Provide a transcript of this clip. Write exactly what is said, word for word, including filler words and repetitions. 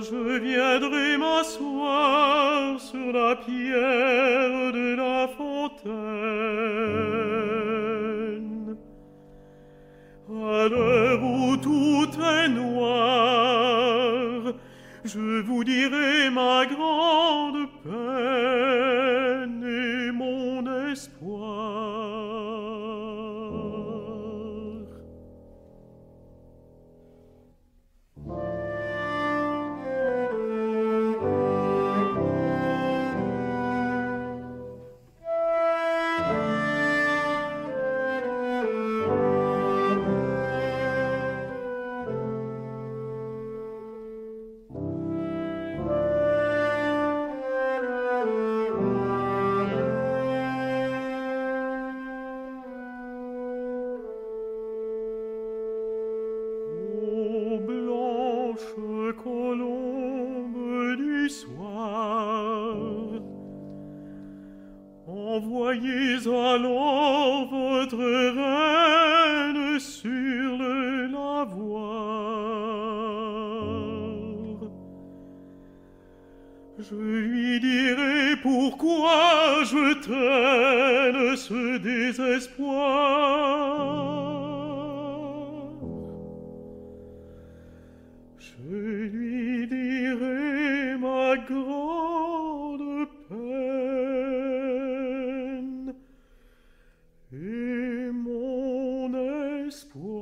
Je viendrai m'asseoir sur la pierre de la fontaine. À l'heure où tout est noir, je vous dirai ma grande peine et mon espoir. Colombe du soir, envoyez alors votre reine sur le lavoir. Je lui dirai pourquoi je traîne ce désespoir. Je lui dirai ma grande peine et mon espoir.